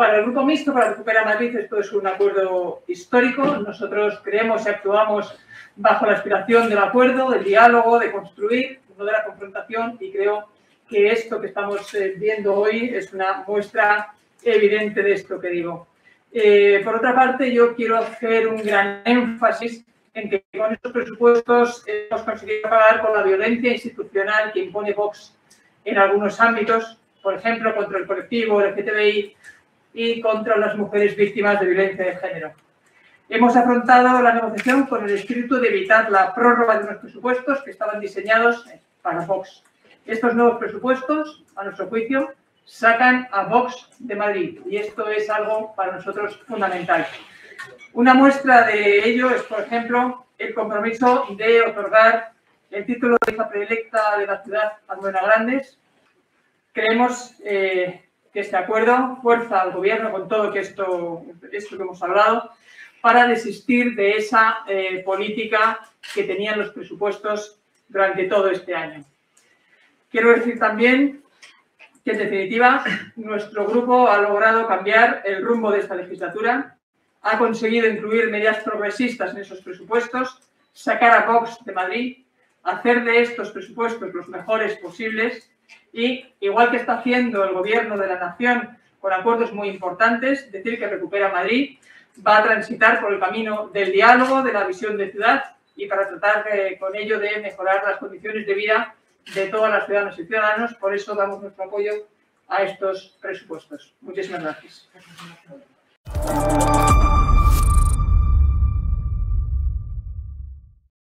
Para el Grupo Mixto, para Recupera Madrid, esto es un acuerdo histórico. Nosotros creemos y actuamos bajo la aspiración del acuerdo, del diálogo, de construir, no de la confrontación, y creo que esto que estamos viendo hoy es una muestra evidente de esto que digo. Por otra parte, yo quiero hacer un gran énfasis en que con estos presupuestos hemos conseguido acabar con la violencia institucional que impone Vox en algunos ámbitos, por ejemplo, contra el colectivo LGTBI y contra las mujeres víctimas de violencia de género. Hemos afrontado la negociación con el espíritu de evitar la prórroga de unos presupuestos que estaban diseñados para Vox. Estos nuevos presupuestos, a nuestro juicio, sacan a Vox de Madrid y esto es algo para nosotros fundamental. Una muestra de ello es, por ejemplo, el compromiso de otorgar el título de hija predilecta de la ciudad a Almudena Grandes. Creemos que este acuerdo fuerza al Gobierno con todo esto que hemos hablado para desistir de esa política que tenían los presupuestos durante todo este año. Quiero decir también que, en definitiva, nuestro grupo ha logrado cambiar el rumbo de esta legislatura, ha conseguido incluir medidas progresistas en esos presupuestos, sacar a Vox de Madrid, hacer de estos presupuestos los mejores posibles y, igual que está haciendo el Gobierno de la Nación con acuerdos muy importantes, decir que Recupera Madrid va a transitar por el camino del diálogo, de la visión de ciudad y para tratar con ello de mejorar las condiciones de vida de todas las ciudadanas y ciudadanos. Por eso damos nuestro apoyo a estos presupuestos. Muchísimas gracias.